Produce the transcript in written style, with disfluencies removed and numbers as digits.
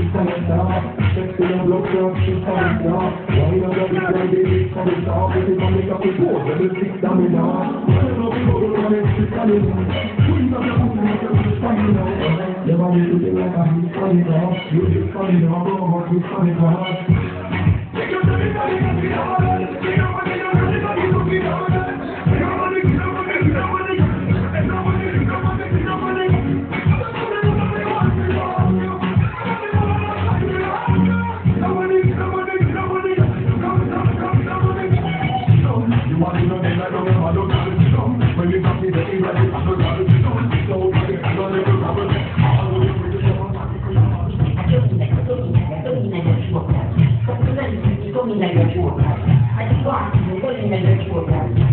Sexy and blood clot, she's coming down. Wine up your big like baby, coming down. This is coming up with pose, let me stick stamina. Turn up the bubble and then she's coming down. Squeeze up your pussy, make your pussy coming down. Never need to be like a he's coming down. You just coming down, go on, he's coming down. Take your time, it's be hard. Take your money, you're ready, but you don't be hard. Take your money, take your money, take your money. Take your money, take your money, take your money. I